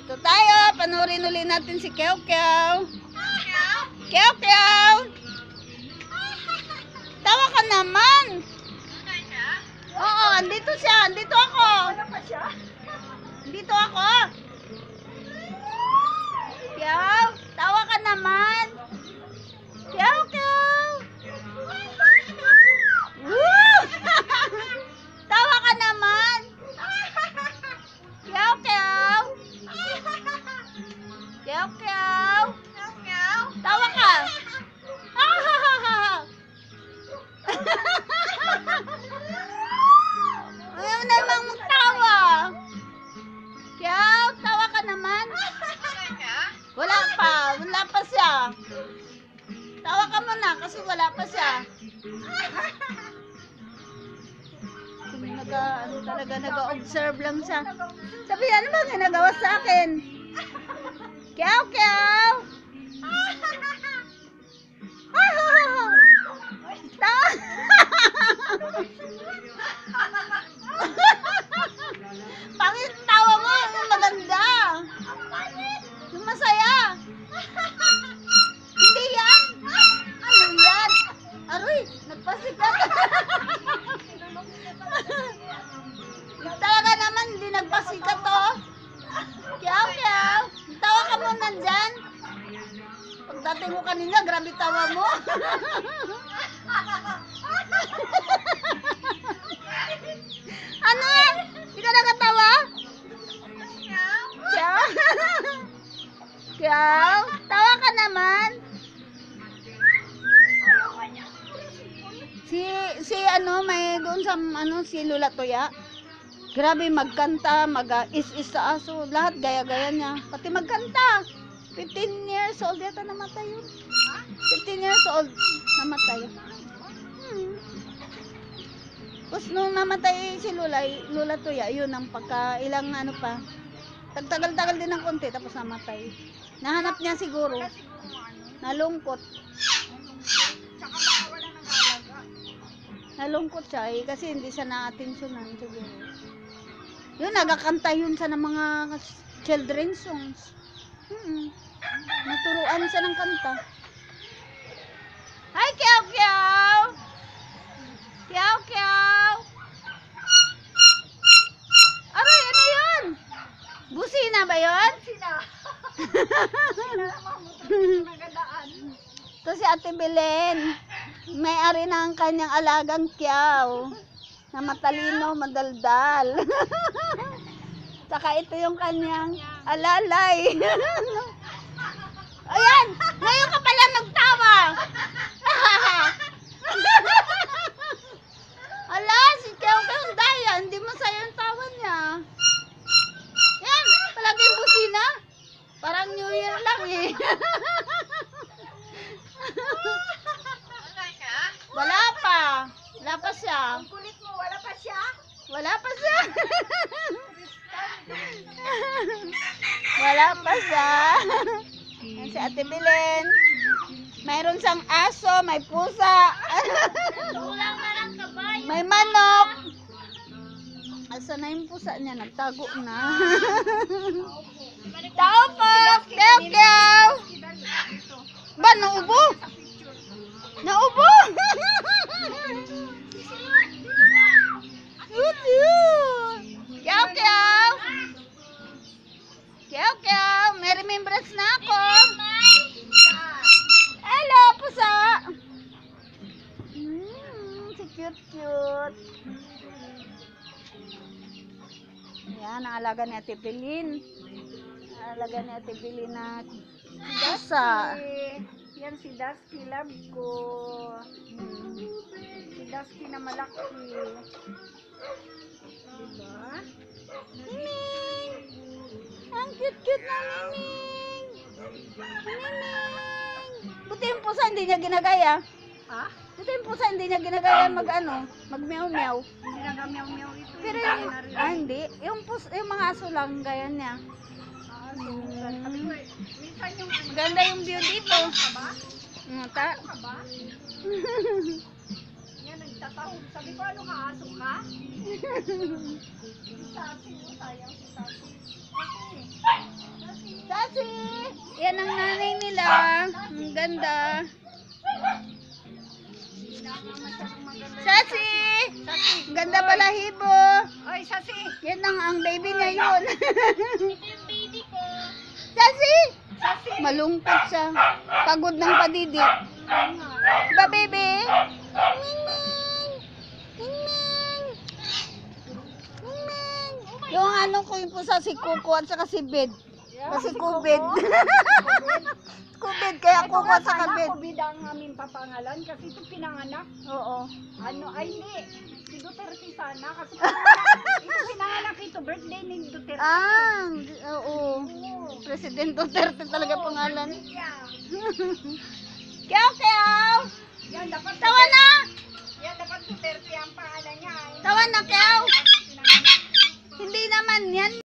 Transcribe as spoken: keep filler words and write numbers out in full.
Dito tayo, panoorin ulit natin si Kyaw Kyaw. Kyaw Kyaw! Tawa ka naman! Oo, andito siya, andito ako. Andito ako. Kyaw, tawa ka naman. Kyaw Kyaw! Woo! Tawa ka naman. Kyaw Kyaw! Kyaw Kyaw! Tawa ka! Ayaw namang magtawa. Kyaw, tawa ka naman. Wala pa, wala pa siya. Tawa ka muna kasi wala pa siya. Naga, ano talaga, naga-observe lang siya. Sabi, ano ba ginagawa sa akin? Kyaw, Kyaw! Tawa! Pangit tawa mo, yung maganda. Yung masaya. Hindi yan. Ano yan? Aroy, nagpasikat. Talaga naman, hindi nagpasikat to. Kyaw, Kyaw. Tawa ka muna dyan. Pagdating mo kanina, grabe tawa mo. Ano yan? Hindi ka nakatawa? Kyaw? Kyaw? Tawa ka naman? Si, si ano, may doon sa, ano, si Lola Toya. Grabe magkanta, mag-is-is sa aso. Lahat gaya-gaya niya. Pati magkanta. fifteen years old yata namatay yun. fifteen years old namatay. Hmm. Tapos nung namatay si Lola, Lola Toya, yun ang pagka ilang ano pa. Tagtagal-tagal din ng konti tapos namatay. Nahanap niya siguro. Nalungkot. Nalungkot siya eh, kasi hindi siya na-atensyonan siguro. Yun, nagakanta yun sa ng mga children's songs. Hmm. Naturuan siya ng kanta. Hi, Kyaw Kyaw! Kyaw Kyaw! Aray, ano yun? Busina ba yun? Busina. Busina naman mo nagadaan. Ito si Ate Belen. May-ari ng kanyang alagang Kyaw. Na matalino, madaldal. Saka ito yung kanyang alalay. Ayan! Ngayon ka pala nagtawa! Ala, si Kyaw Kyaw daya. Hindi masaya yung tawa niya. Yan! Palagi yung busina. Parang New Year lang eh. Wala pa. Wala pa siya. Ang kulit mo, wala pa siya? Wala pa siya. Wala pa siya. Yan si Ate Belen. Mayroon siyang aso, may pusa. May manok. Asa na yung pusa niya? Nagtago na. Tao po! Kyaw Kyaw! Ba, naubo? Naubo! Kyaw Kyaw! Kyaw Kyaw! May remembrance na ako. Hello, pusa! Hmm, si cute cute. Yan, ang alaga ni Ate Belen. Ang alaga ni Ate Belen na pusa. Yan si Dusky, love ko. Hmm. Si Dusky na malaki. Diba? Miming! Ang cute-cute na Miming! Miming! Buti yung pusa hindi niya ginagaya. Ha? Buti yung pusa hindi niya ginagaya mag ano, mag meow-meow. Hindi nagamiyaw-miyaw ito. Pero yung, ah hindi, yung, pus, yung mga aso lang gaya niya. Ah, so, sabi ko eh, minsan yung ano, Maganda yung view dito. ka ba? Ano ta? Ka ba? Yan, nagtatawag. Sabi ko, ano ka, aso ka? Si Sapi, sayang si Sapi. Okay. ganda. Sasi! Ganda balahibo. Oy, Sasi! Yan ang, ang baby niya yun. Sasi! Sasi! Malungkot siya. Pagod ng padidi. Ba, baby? Yung ano ko yung pusa si Kuko at saka si Bed. Kasi COVID. COVID, kaya Ito Kuko nga at saka sana, Bed. COVID ang aming papangalan kasi ito pinanganak. Oo. Ano, ay hindi. Si Duterte sana kasi pinanganak, ito pinanganak ito, birthday ni Duterte. Ah, oo. Oo. President Duterte talaga pangalan. Yeah. Kyaw, kyaw! Yan, dapat Tawa na! Yan, dapat Duterte ang pangalan niya. Tawa na, kyaw! Kasi pinanganak. Hindi naman yan.